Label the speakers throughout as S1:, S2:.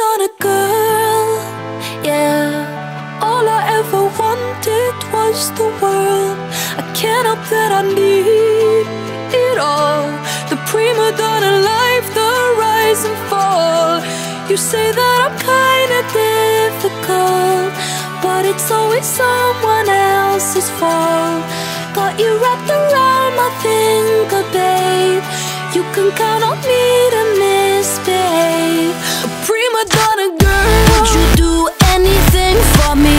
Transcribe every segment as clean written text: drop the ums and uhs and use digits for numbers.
S1: donna girl, yeah. All I ever wanted was the world. I can't help that I need it all. The prima donna life, the rise and fall. You say that I'm kinda difficult, but it's always someone else's fault. Got you wrapped around my finger, babe. You can count on me to misbehave. A prima donna girl. Would you do anything for me?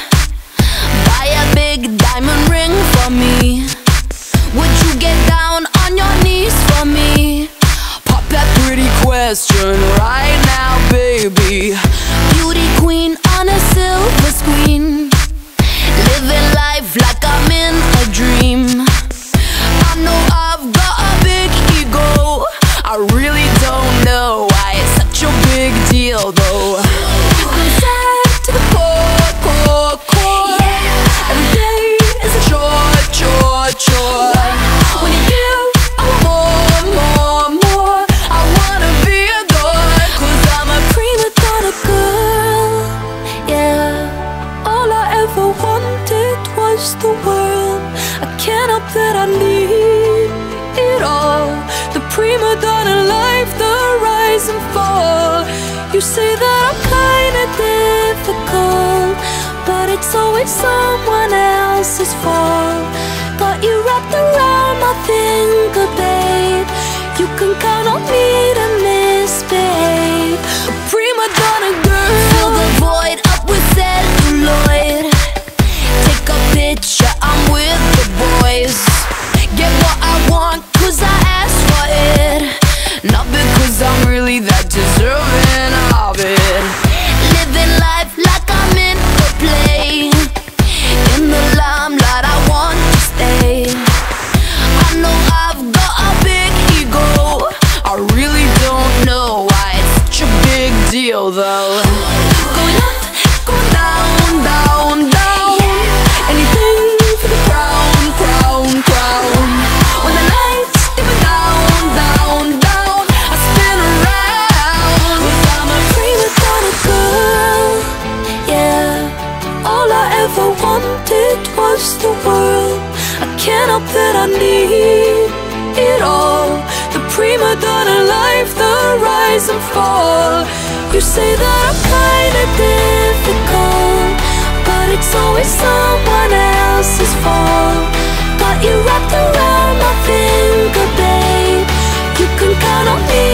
S1: Buy a big diamond ring for me? Would you get down on your knees for me? Pop that pretty question right now, baby. Beauty queen on a silver screen, living life like I'm in a dream. I know I've got a big ego. I really don't know why it's such a big deal though. I'm sad to the core, core, core. Yeah. Every day is a chore, chore, chore. When you give, I want more, more, more. I wanna be adored, 'cause I'm a prima donna girl, yeah. All I ever wanted was the world. I can't help that I need it all. The prima donna life, the rise and fall. You say that I'm kinda difficult, but it's always someone else's fault. Got you wrapped around my finger, babe. You can count on me to misbehave. A prima donna girl. Fill the void up with celluloid. Take a picture, I'm with the boys. Get what I want, 'cause I asked for it, not because I'm really that deserving of it. Living life like I'm in a play. In the limelight, I want to stay. I know I've got a big ego. I really don't know why it's such a big deal though. Going up, going down, down, down. Anything for the crown, crown, crown. When the lights dipping down, down, down, I spin around. 'Cause I'm a prima donna girl, yeah. All I ever wanted was the world. I can't help that I need it all. The prima donna life, the rise and fall. You say that I'm kinda difficult, but it's always someone else's fault. Got you wrapped around my finger, babe. You can count on me